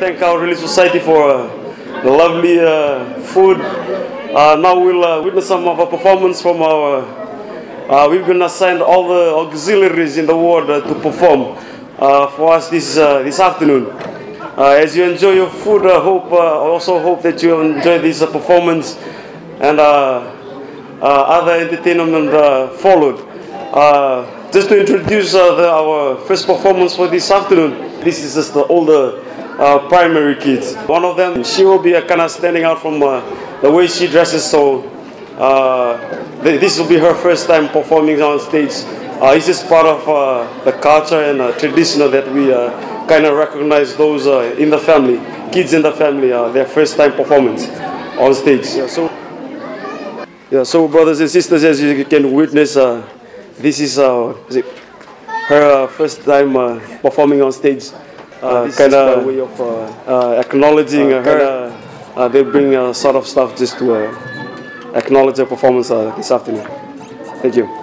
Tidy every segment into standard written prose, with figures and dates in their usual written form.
thank our Relief Society for the lovely food. Now we'll witness some of our performance from our. We've been assigned all the auxiliaries in the ward to perform for us this afternoon. As you enjoy your food, I also hope that you enjoy this performance and other entertainment followed. Just to introduce our first performance for this afternoon. This is just the older primary kids. One of them, she will be kind of standing out from the way she dresses, so this will be her first time performing on stage. It's just part of the culture and tradition that we kind of recognize those in the family, kids in the family, their first time performance on stage. So brothers and sisters, as you can witness, this is her first time performing on stage. Kind of way of acknowledging her. They bring sort of stuff just to acknowledge her performance this afternoon. Thank you.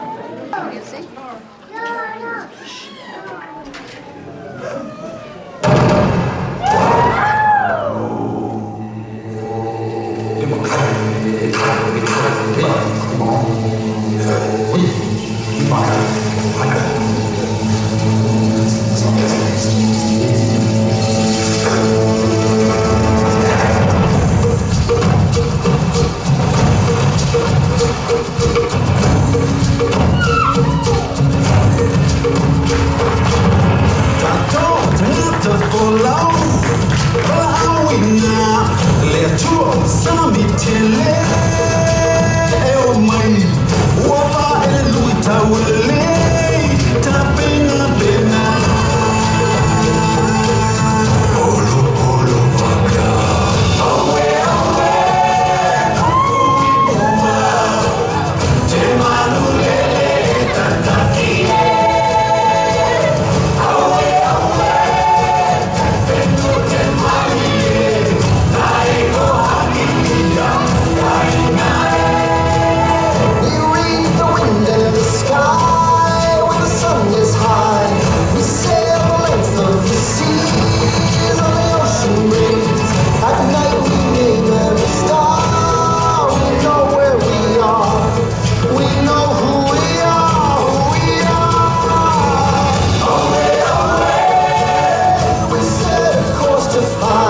To find